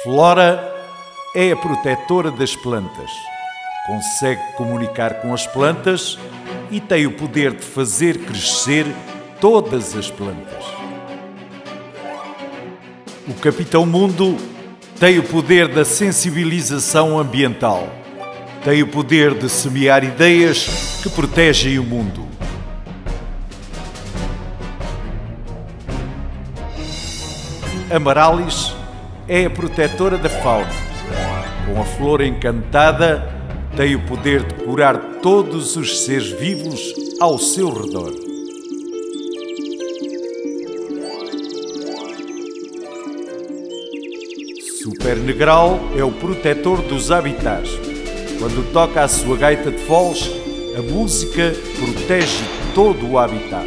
Flora é a protetora das plantas. Consegue comunicar com as plantas e tem o poder de fazer crescer todas as plantas. O Capitão Mundo tem o poder da sensibilização ambiental. Tem o poder de semear ideias que protegem o mundo. Amarallis é a protetora da fauna. Com a flor encantada, tem o poder de curar todos os seres vivos ao seu redor. Super Negral é o protetor dos habitats. Quando toca a sua gaita de foles, a música protege todo o habitat.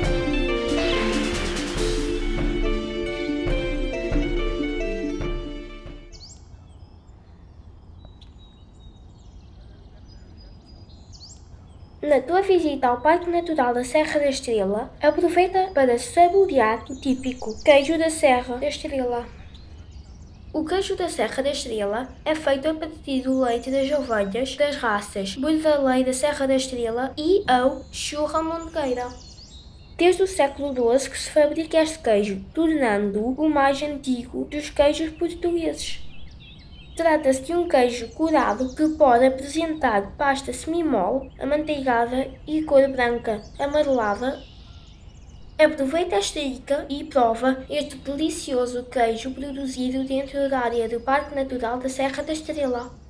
Na tua visita ao Parque Natural da Serra da Estrela, aproveita para saborear o típico queijo da Serra da Estrela. O queijo da Serra da Estrela é feito a partir do leite das ovelhas das raças Bordalei da Serra da Estrela e ou Churra Montegueira. Desde o século XII que se fabrica este queijo, tornando-o o mais antigo dos queijos portugueses. Trata-se de um queijo curado que pode apresentar pasta semi-mole, amanteigada e cor branca, amarelada. Aproveita esta dica e prova este delicioso queijo produzido dentro da área do Parque Natural da Serra da Estrela.